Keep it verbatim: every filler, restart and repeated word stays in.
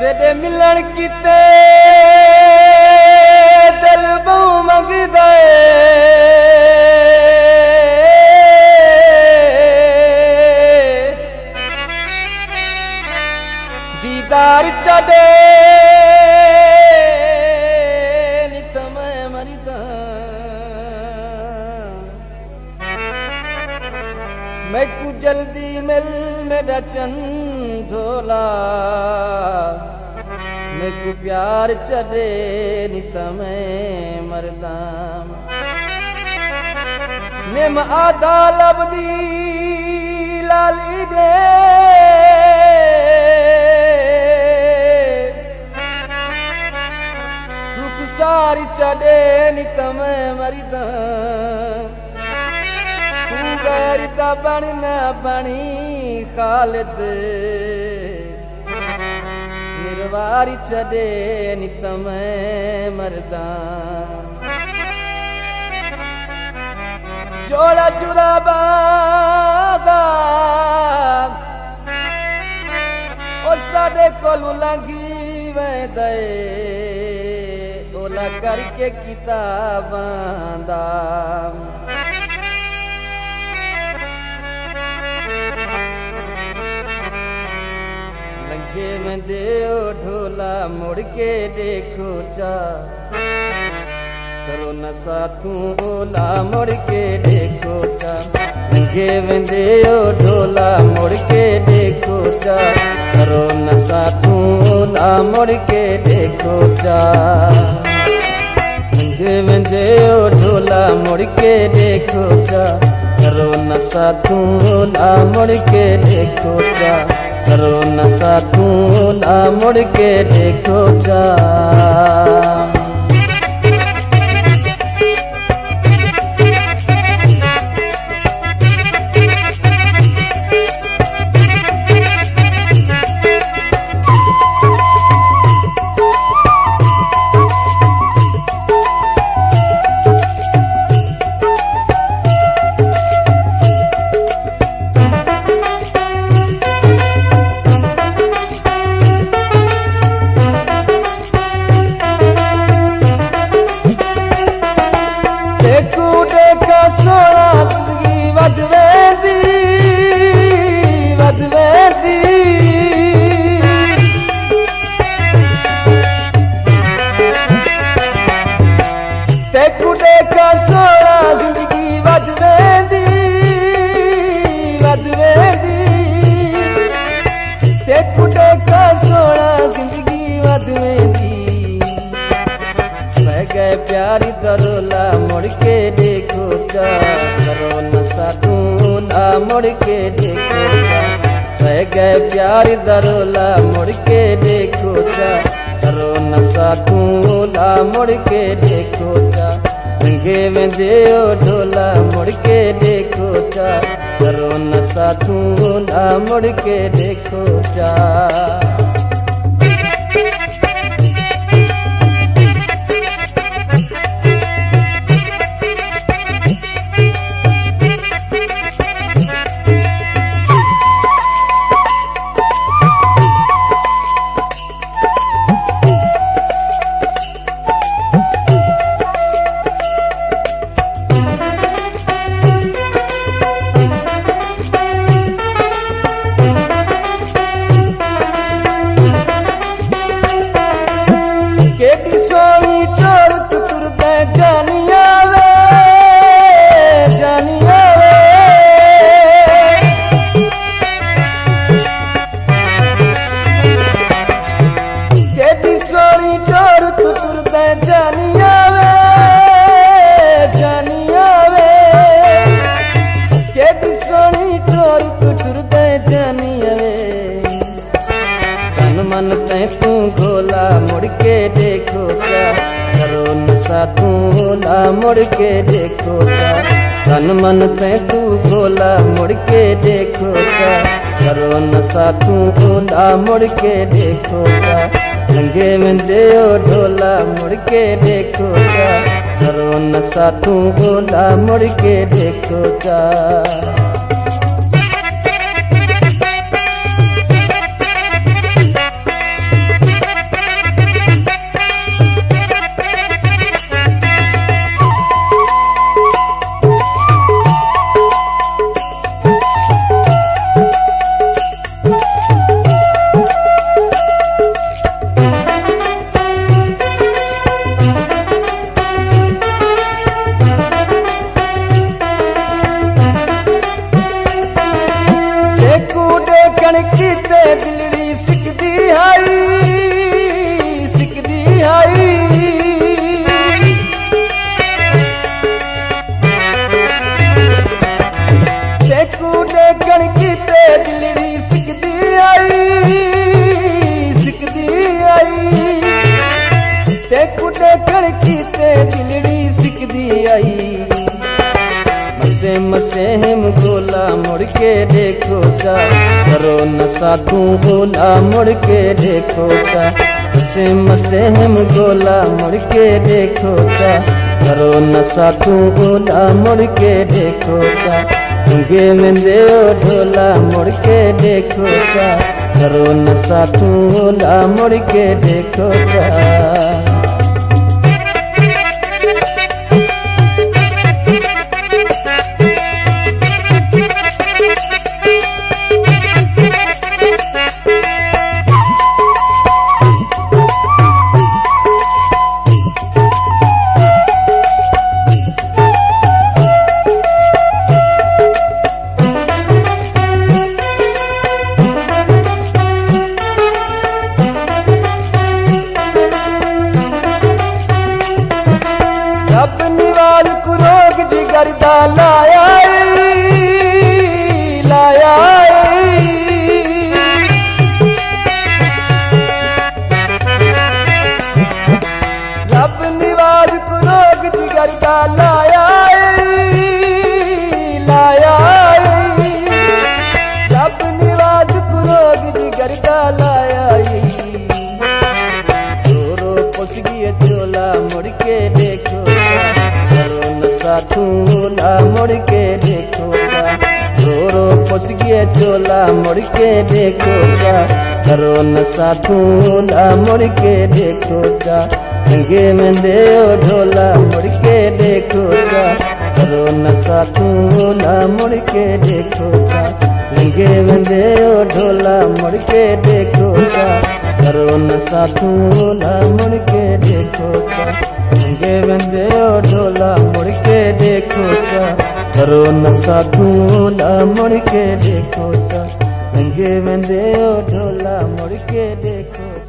तेरे मिलन किते दिल बहु मंगदा दीदार चढ़े नित मैं मरदा मैं कु जल्दी मिल मेरा चंदोला मैं कु प्यार चढ़े नित मैं मरदा निम आदा लबदी लाली दे सारी चढ़े नित मैं मरदा तू गैरता बन न बनी खालिद निर्वारी चढ़े नित मैं मरदा जोड़ा जुराबादा ओ साडे कोलू लंघी वेंदे ओला करके किताबां दा लंघे वेंदे ओ ढोला मुड़ के देखो चा करो न साथू ओला मुड़ के देखो चा लंघे वेंदे ओ ढोला मुड़ के देखो चा करो न साथू ओला मुड़ के देखो चा वेंदे ओ ढोला मुड़ के देखो चा करो न साथू ओला मुड़ के देखो चा करो न साथू ओला मुड़ के देखो चा प्यारी दरोला मुड़ के देखो चा करो न साथू ओला मुड़ के देखो चा रह गए प्यारी दरोला मुड़ के देखो चा करो न साथू ओला मुड़ के देखो चा लंघे वेंदे ओ ढोला मुड़ के देखो चा करो न साथू ओला मुड़ के देखो चा मन तै तू घोला मुड़ के देखो चा करो न साथू ओला मुड़ के देखो चा तन मन तै तू घोला मुड़ के देखो चा करो न साथू ओला मुड़ के देखो चा लंघे वेंदे ओ ढोला मुड़ के देखो चा करो न साथू ओला मुड़ के देखो चा कूड़े कणकी ते दिलड़ी सिकदी आई सिकदी आई ते कूड़े कणकी ते दिलड़ी सिकदी आई मसे मसे हम गोला मुड़ के देखो चा करो नशा तू गोला मुड़ के देखो चा मसे मसे हम गोला मुड़ के देखो चा करो नशा तू गोला मुड़ के देखो चा गंगे में देव ढोला मुड़ के देखो चा करो नशा तू गोला मुड़ के देखो चा जब निवाल कुरोग जिगरदा लाया लाया जब निवाल कुरोग जिगरदा लाया लाया जब निवाल कुरोग जिगरदा लाया रो पुस गई चोला मुड़ के देखो तू गोला मुड़ के देखो रो रो पुस गया चोला मुड़ के देखो करो नशा तू गोला मुड़ के देखो गंगे में देव ढोला मुड़ के देखो करो नशा तू गोला मुड़ के देखो गंगे में देव ढोला मुड़ के देखो करो नशा तू गोला मुड़ के देखो गंगे में देव ढोला मुड़ के देखो करो नशा तू गोला मुड़ के देखो गंगे में देव ढोला मुड़ के देखो।